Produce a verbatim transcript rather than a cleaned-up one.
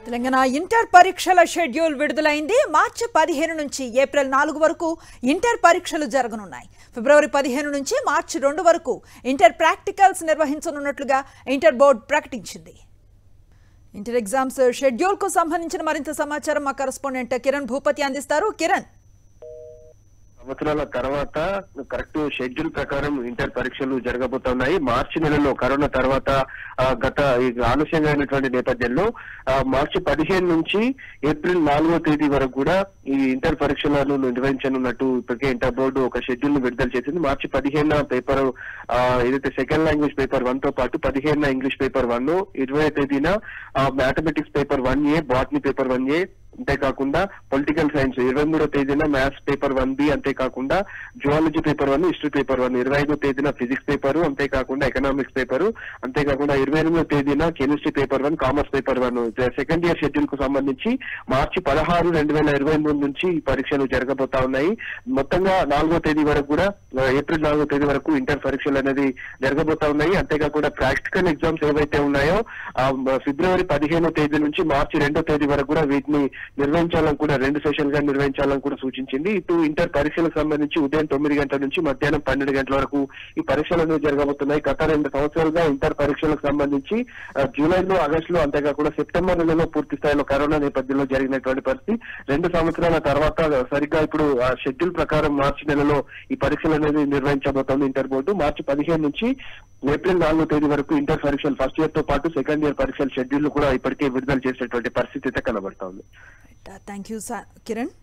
Telangana inter పరీక్షల schedule విడుదలైంది. మార్చి పదిహేను నుంచి ఏప్రిల్ నాలుగు వరకు ఇంటర్ పరీక్షలు జరగనున్నాయి. ఫిబ్రవరి పదిహేను నుంచి మార్చి రెండు వరకు ఇంటర్ ప్రాక్టికల్స్ నిర్వహించనున్నట్లుగా ఇంటర్ బోర్డు ప్రకటించింది. ఇంటర్ ఎగ్జామ్స్ షెడ్యూల్ కు సంబంధించిన మరింత సమాచారం మా కరెస్పాండెంట్ కిరణ్ భూపతి అందిస్తారు. కిరణ్, సంవత్సరాల తర్వాత కరెక్ట్ షెడ్యూల్ ప్రకారం ఇంటర్ పరీక్షలు జరగబోతున్నాయి. మార్చి నెలలో కరోనా తర్వాత గత ఆలస్యంగా అయినటువంటి నేపథ్యంలో మార్చి పదిహేను నుంచి ఏప్రిల్ నాలుగో తేదీ వరకు కూడా ఈ ఇంటర్ పరీక్షలను నిర్వహించనున్నట్టు ఇప్పటికే ఇంటర్ బోర్డు ఒక షెడ్యూల్ ను విడుదల చేసింది. మార్చి పదిహేను పేపర్ ఏదైతే సెకండ్ లాంగ్వేజ్ పేపర్ వన్ తో పాటు పదిహేను ఇంగ్లీష్ పేపర్ వన్, ఇరవై తేదీన mathematics paper one A, botany paper one A, అంతేకాకుండా పొలిటికల్ సైన్స్ ఇరవై మూడో తేదీన మ్యాథ్స్ పేపర్ వన్ బి, అంతేకాకుండా zoology paper one, history paper one, ఇరవై ఐదో తేదీన ఫిజిక్స్ పేపర్, అంతేకాకుండా ఎకనామిక్స్ పేపర్, అంతేకాకుండా ఇరవై ఎనిమిదో తేదీన chemistry paper one, commerce paper one. Second year schedule కు సంబంధించి మార్చి పదహారు రెండు వేల ఇరవై మూడు నుంచి ఈ పరీక్షలు జరగబోతా ఉన్నాయి. మొత్తంగా నాలుగో తేదీ వరకు కూడా ఏప్రిల్ నాలుగో తేదీ వరకు ఇంటర్ పరీక్షలు అనేది జరగబోతా ఉన్నాయి. అంతేకాకుండా ప్రాక్టికల్ ఎగ్జామ్స్ ఏవైతే ఉన్నాయో ఫిబ్రవరి పదిహేనో తేదీ నుంచి మార్చి రెండో తేదీ వరకు కూడా వీటిని నిర్వహించాలని కూడా రెండు సెషన్ గా నిర్వహించాలని కూడా సూచించింది. ఇటు ఇంటర్ పరీక్షలకు సంబంధించి ఉదయం తొమ్మిది గంటల నుంచి మధ్యాహ్నం పన్నెండు గంటల వరకు ఈ పరీక్షలు జరగబోతున్నాయి. గత రెండు సంవత్సరాలుగా ఇంటర్ పరీక్షలకు సంబంధించి జూలైలో, ఆగస్టులో, అంతేకాకుండా సెప్టెంబర్ నెలలో పూర్తి స్థాయిలో కరోనా నేపథ్యంలో జరిగినటువంటి పరిస్థితి. రెండు సంవత్సరాల తర్వాత సరిగ్గా ఇప్పుడు ఆ షెడ్యూల్ ప్రకారం మార్చి నెలలో ఈ పరీక్షలు అనేది నిర్వహించబోతోంది ఇంటర్ బోర్డు. మార్చి పదిహేను నుంచి ఏప్రిల్ నాలుగో తేదీ వరకు ఇంటర్ పరీక్షలు ఫస్ట్ ఇయర్ తో పాటు సెకండ్ ఇయర్ పరీక్షల షెడ్యూల్ కూడా ఇప్పటికే విడుదల చేసినటువంటి పరిస్థితి అయితే కనబడతా ఉంది. Thank you Kiran.